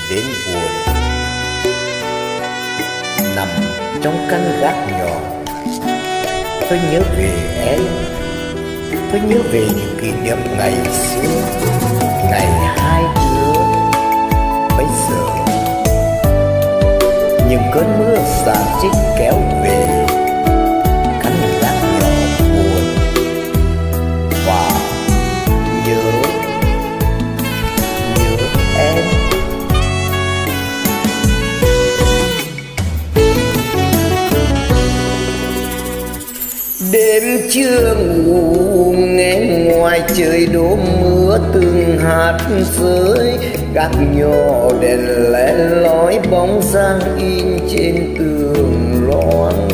đến buồn. Nằm trong căn gác nhỏ, tôi nhớ về em, tôi nhớ về những kỷ niệm ngày xưa, ngày hai đứa. Bây giờ những cơn mưa rả rích kéo về căn gác nhỏ buồn và nhớ em. Đêm chưa ngủ nghe ngoài trời đổ mưa từng hạt rơi, gác nhỏ đèn lẻ lói bóng dáng in trên tường loáng.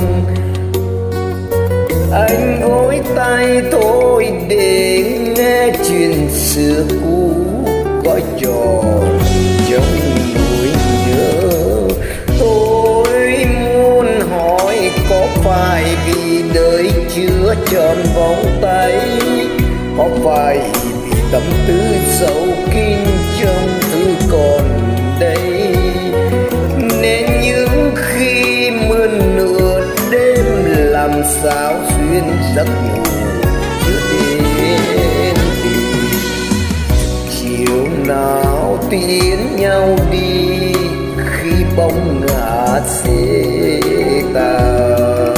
Anh gối tay thôi để nghe chuyện xưa cũ gói tròn trong nỗi nhớ. Tôi muốn hỏi có phải vì đời chưa tròn vòng tay, có phải vì tâm tư sâu kín trong thứ còn đây, nên những khi mưa nửa đêm làm sao xuyên giấc ngủ chưa đến thì chiều nào tiến nhau đi khi bóng ngả xế tàn.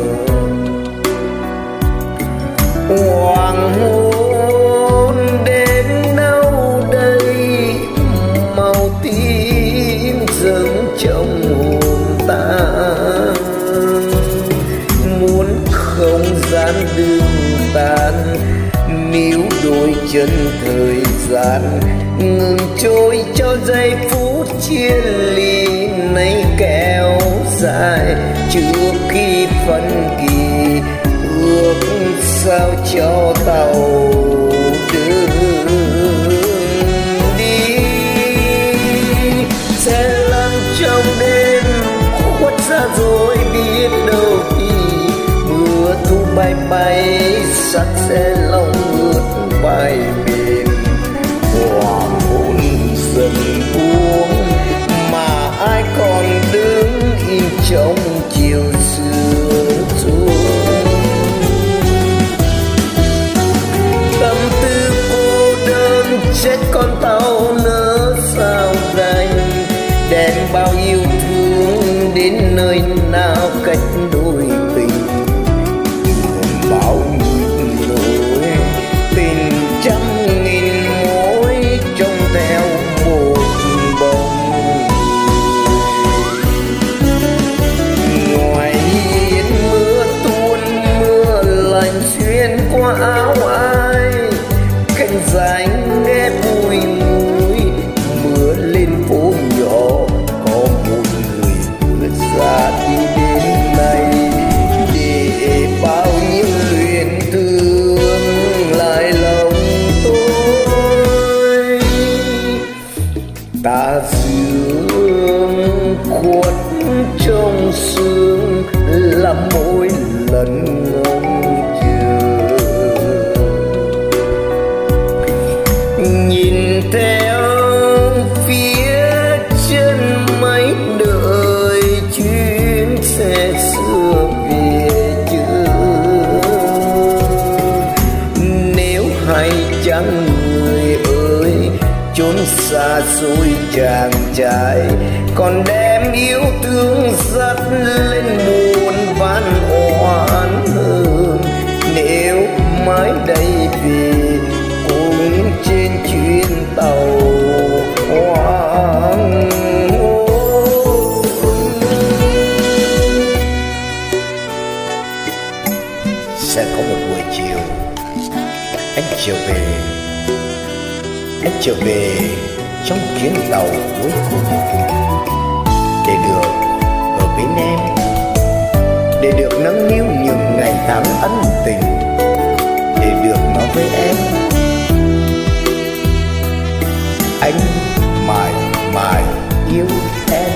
Hoàng hôn đến đâu đây, màu tím dâng trong hồn ta. Muốn không gian đường tan, níu đôi chân thời gian ngừng trôi cho giây phút chia ly này kéo dài trước khi phân kỳ. Ước sao cho tàu đường đi sẽ lăn trong đêm khuất xa rồi, biết đâu thì mưa thu bay bay sắc sẽ lòng ướt vai mềm. Hoàng hôn dần buông mà ai còn đứng im trong chiều sương xuống. Tâm tư cô đơn chết con tàu nỡ sao gánh, đèn bao yêu thương đến nơi nào cách đôi tình. Buồn bao nhịp nỗi tình trăm nghìn mối trông theo một bóng. Ngoài hiên mưa tuôn mưa lạnh xuyên qua áo ai, cánh rãnh nghe bụi mùi mưa lên phố nhỏ. Có một người vừa ra đi đến đây để bao nhiêu luyến thương lại lòng tôi. Ta dương khuất trong sương là mỗi lần ngóng nhìn theo phía chân mây đợi chuyến xe xưa về chưa. Nếu hay chăng người ơi chốn xa xôi chàng trai còn đem yêu thương dắt lên buồn van oán hơn. Nếu mãi đây về cùng trên chuyến tàu hoang hôn. Sẽ có một buổi chiều anh trở về trong chuyến tàu cuối cùng để được ở bên em, để được nâng niu những ngày tháng ân tình, để được nói với em anh mãi mãi yêu em.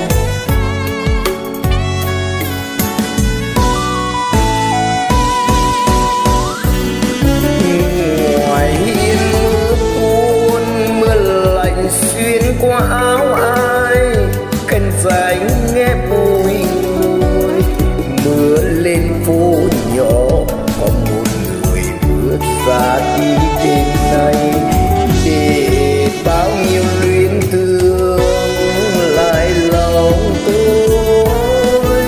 Ngoài hiên mưa tuôn mưa lạnh xuyên qua áo ai, cành dài nghe bùi người. Mưa lên phố nhỏ, có một người bước ra đi đêm nay, để bao nhiêu luyến thương lại lòng tôi.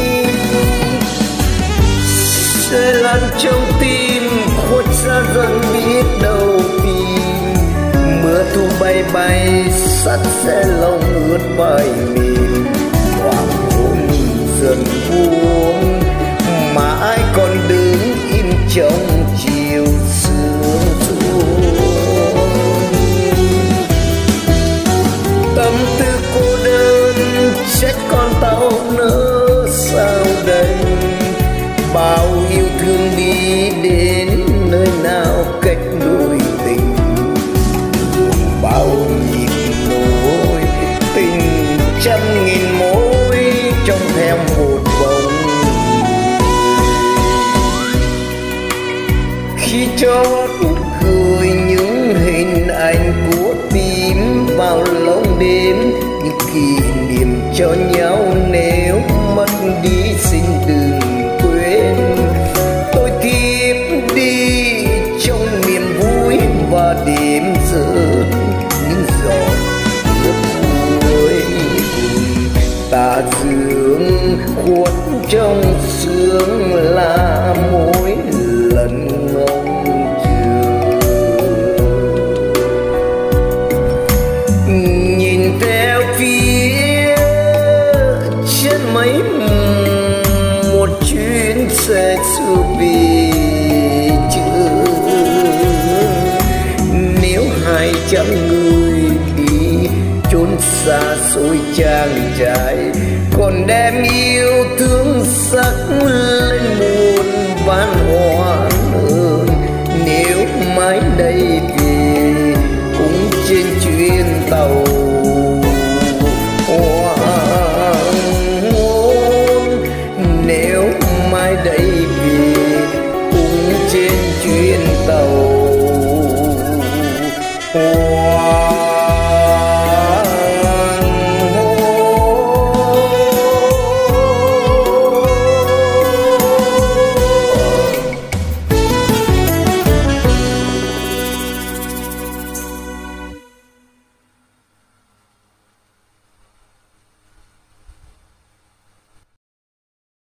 Sẽ lan trong tim khuất xa dần biết đâu tìm, mưa thu bay bay sắt sẽ lòng ướt vai mềm. Hoàng hôn dần buông mà ai còn đứng im trong chiều sương xuống. Tâm tư cô đơn trách con tao nỡ sao đây, bao yêu thương đi đến nơi nào cách đôi tình. Bao nhịp nỗi tình trăm nghìn mối trong theo một vòng. Khi chót gửi những hình ảnh của tim vào lông đêm, những kỷ niệm cho nhau nếu mất đi xin đừng quên. Tôi thiếp đi trong niềm vui và đêm rớt những giọt nước cuối cùng. Ta dương khuất trong sương là mỗi lần ngóng chờ. Nhìn theo phía chân mấy một chuyến xe xưa về chưa. Nếu hai trăm người đi chốn xa xôi trang trại, còn đem yêu thương sắc lên muôn vạn hoa hơn. Nếu mãi đây về cũng trên chuyến tàu hoàng hôn, nếu mai đây về cũng trên chuyến tàu.